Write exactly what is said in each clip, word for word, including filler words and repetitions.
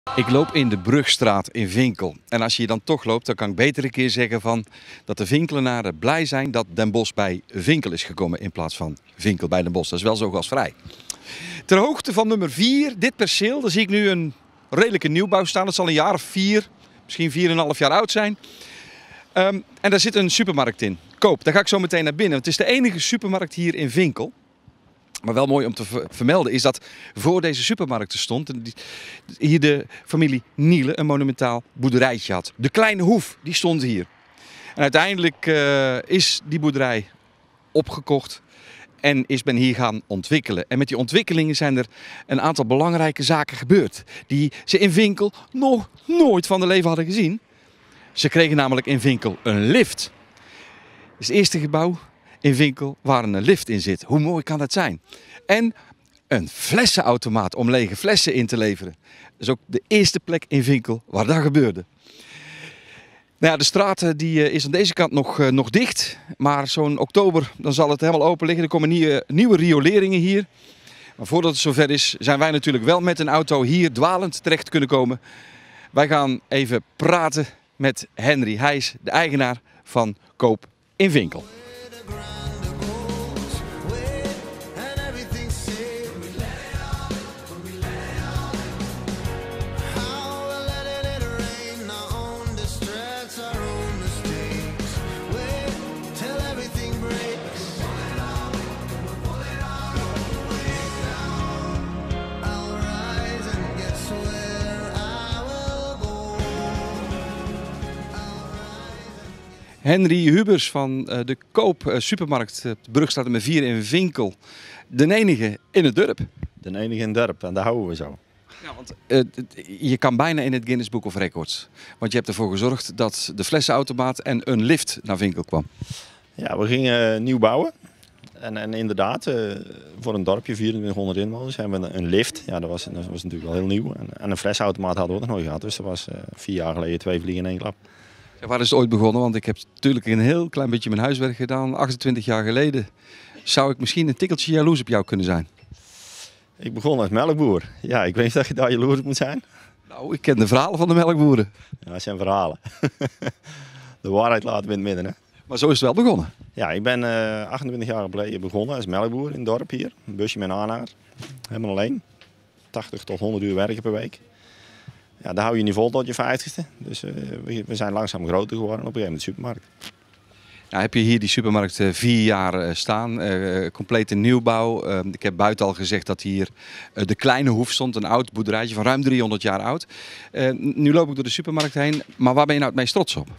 Ik loop in de Brugstraat in Vinkel. En als je hier dan toch loopt, dan kan ik beter een keer zeggen van dat de Vinkelenaren blij zijn dat Den Bosch bij Vinkel is gekomen in plaats van Vinkel bij Den Bosch. Dat is wel zo gasvrij. Ter hoogte van nummer vier, dit perceel, daar zie ik nu een redelijke nieuwbouw staan. Dat zal een jaar of vier, misschien vier en een half jaar oud zijn. Um, en daar zit een supermarkt in. Koop, daar ga ik zo meteen naar binnen. Het is de enige supermarkt hier in Vinkel. Maar wel mooi om te vermelden is dat voor deze supermarkt stond hier de familie Niele een monumentaal boerderijtje had. De Kleine Hoef, die stond hier. En uiteindelijk uh, is die boerderij opgekocht en is men hier gaan ontwikkelen. En met die ontwikkelingen zijn er een aantal belangrijke zaken gebeurd. Die ze in Vinkel nog nooit van hun leven hadden gezien. Ze kregen namelijk in Vinkel een lift. Het is het eerste gebouw in Vinkel waar een lift in zit. Hoe mooi kan dat zijn? En een flessenautomaat om lege flessen in te leveren. Dat is ook de eerste plek in Vinkel waar dat gebeurde. Nou ja, de straat die is aan deze kant nog, nog dicht. Maar zo'n oktober dan zal het helemaal open liggen. Er komen nieuwe, nieuwe rioleringen hier. Maar voordat het zover is, zijn wij natuurlijk wel met een auto hier dwalend terecht kunnen komen. Wij gaan even praten met Henry. Hij is de eigenaar van Koop in Vinkel. Henry Hubers van de Koop supermarkt, de Brugstraat nummer vier in Vinkel. De enige in het dorp. De enige in het dorp en daar houden we zo. Ja, want uh, je kan bijna in het Guinness Book of Records. Want je hebt ervoor gezorgd dat de flessenautomaat en een lift naar Vinkel kwam. Ja, we gingen nieuw bouwen. En, en inderdaad, uh, voor een dorpje, vierentwintighonderd inwoners, hebben we een lift. Ja, dat was, dat was natuurlijk wel heel nieuw. En, en een flessenautomaat hadden we ook nog nooit gehad. Dus dat was uh, vier jaar geleden twee vliegen in één klap. Ja, waar is het ooit begonnen? Want ik heb natuurlijk een heel klein beetje mijn huiswerk gedaan. achtentwintig jaar geleden zou ik misschien een tikkeltje jaloers op jou kunnen zijn. Ik begon als melkboer. Ja, ik weet niet of je daar jaloers op moet zijn. Nou, ik ken de verhalen van de melkboeren. Ja, dat zijn verhalen. De waarheid laten we in het midden, hè. Maar zo is het wel begonnen. Ja, ik ben uh, achtentwintig jaar geleden begonnen als melkboer in het dorp hier. Een busje met een aanhanger. Helemaal alleen. tachtig tot honderd uur werken per week. Ja, daar hou je niet vol tot je vijftigste. Dus uh, we, we zijn langzaam groter geworden op een gegeven moment de supermarkt. Nou, heb je hier die supermarkt uh, vier jaar uh, staan, uh, compleet in nieuwbouw. Uh, ik heb buiten al gezegd dat hier uh, de Kleine Hoef stond, een oud boerderijtje van ruim driehonderd jaar oud. Uh, nu loop ik door de supermarkt heen, maar waar ben je nou het meest trots op?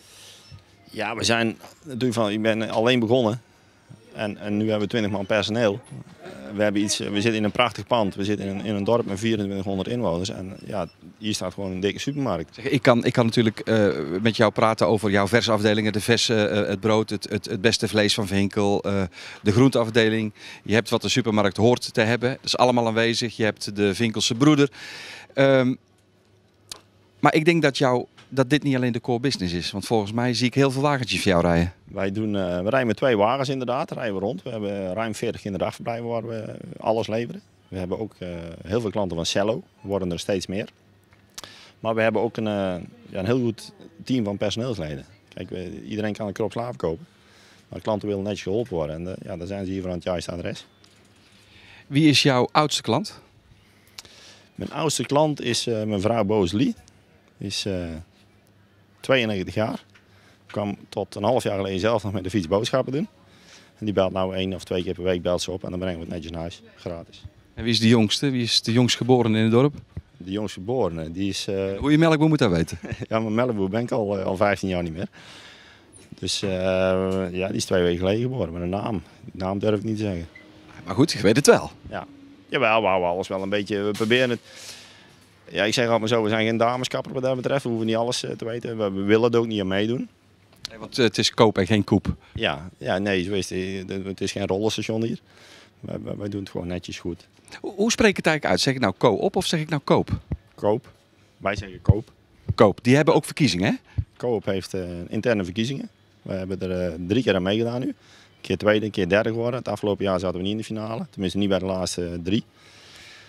Ja, we zijn natuurlijk van, ik ben alleen begonnen en, en nu hebben we twintig man personeel. We, hebben iets, we zitten in een prachtig pand, we zitten in een, in een dorp met vierentwintighonderd inwoners en ja, hier staat gewoon een dikke supermarkt. Zeg, ik, kan, ik kan natuurlijk uh, met jou praten over jouw versafdelingen, de verse, uh, het brood, het, het, het beste vlees van Vinkel, uh, de groenteafdeling. Je hebt wat de supermarkt hoort te hebben, dat is allemaal aanwezig. Je hebt de Vinkelse broeder. Um, maar ik denk dat, jou, dat dit niet alleen de core business is, want volgens mij zie ik heel veel wagentjes voor jou rijden. Wij doen, uh, we rijden met twee wagens inderdaad, rijden we rond. We hebben ruim veertig kinderdagverblijven waar we alles leveren. We hebben ook uh, heel veel klanten van Cello, worden er steeds meer. Maar we hebben ook een, uh, ja, een heel goed team van personeelsleden. Kijk, we, iedereen kan een krop slaaf kopen, maar de klanten willen netjes geholpen worden. En uh, ja, dan zijn ze hier van het juiste adres. Wie is jouw oudste klant? Mijn oudste klant is uh, mijn vrouw Boos Lee. Die is uh, tweeënnegentig jaar. Kwam tot een half jaar geleden zelf nog met de fiets boodschappen doen. En die belt nou één of twee keer per week belt ze op en dan brengen we het netjes naar huis, gratis. En wie is de jongste? Wie is de jongst geboren in het dorp? De jongst geboren, die is... Uh... Hoe je melkboer moet dat weten. Ja, mijn melkboer ben ik al, uh, al vijftien jaar niet meer. Dus uh, ja, die is twee weken geleden geboren met een naam. Die naam durf ik niet te zeggen. Maar goed, je weet het wel. Ja, jawel, we houden alles wel een beetje, we proberen het... Ja, ik zeg altijd maar zo, we zijn geen dameskapper wat dat betreft. We hoeven niet alles te weten. We, we willen er ook niet aan meedoen. Nee, want het is koop en geen koep. Ja, ja nee, zo is het. Het is geen rollenstation hier. Wij, wij doen het gewoon netjes goed. Hoe, hoe spreek ik het eigenlijk uit? Zeg ik nou koop of zeg ik nou koop? Koop. Wij zeggen koop. Koop. Die hebben ook verkiezingen, hè? Koop heeft uh, interne verkiezingen. We hebben er uh, drie keer aan meegedaan nu. Een keer tweede, een keer derde geworden. Het afgelopen jaar zaten we niet in de finale. Tenminste niet bij de laatste uh, drie.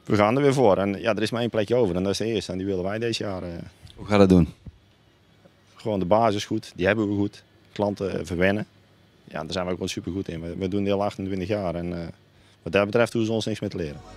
we gaan er weer voor. En ja, er is maar één plekje over en dat is de eerste. En die willen wij deze jaar. Uh, Hoe ga je dat doen? Gewoon de basis goed, die hebben we goed. Klanten verwennen. Ja, daar zijn we ook wel super goed in. We, we doen dit al achtentwintig jaar en uh, wat dat betreft hoeven ze ons niks meer te leren.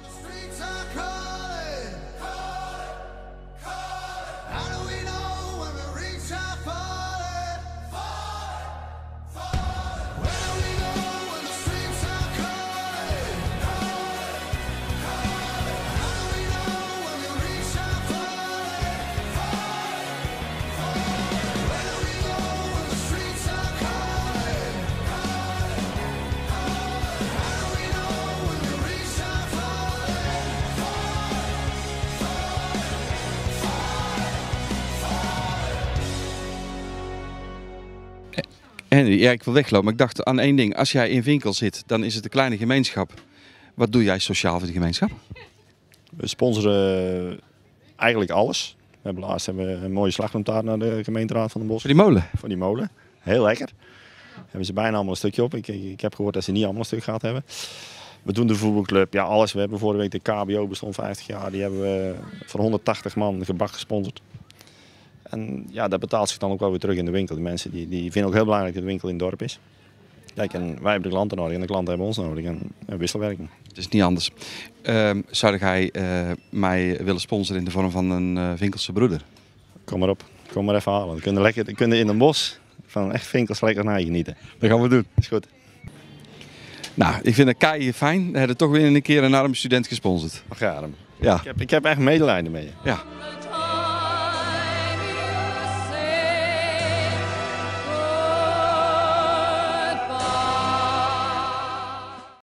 Henry, ja, ik wil weglopen, maar ik dacht aan één ding. Als jij in Vinkel zit, dan is het een kleine gemeenschap. Wat doe jij sociaal voor de gemeenschap? We sponsoren eigenlijk alles. We hebben laatst hebben we een mooie slagroomtaart naar de gemeenteraad van Den Bosch. Voor die molen? Voor die molen. Heel lekker. Hebben ze bijna allemaal een stukje op. Ik, ik heb gehoord dat ze niet allemaal een stuk gehad hebben. We doen de voetbalclub, ja alles. We hebben vorige week de K B O bestond vijftig jaar. Die hebben we voor honderdtachtig man gebak gesponsord. En ja, dat betaalt zich dan ook wel weer terug in de winkel. De mensen die, die vinden ook heel belangrijk dat de winkel in het dorp is. Kijk, en wij hebben de klanten nodig en de klanten hebben ons nodig. En, en wisselwerking. Het is niet anders. Uh, zou jij uh, mij willen sponsoren in de vorm van een uh, Vinkelse broeder? Kom maar op, kom maar even halen. We kunnen, lekker, we kunnen in Den Bosch van echt Vinkels lekker naar je genieten. Dat gaan we doen. Is goed. Nou, ik vind het kei fijn. We hebben toch weer een keer een arme student gesponsord. Ach ja, ja. Ik heb, ik heb echt medelijden mee je. Ja.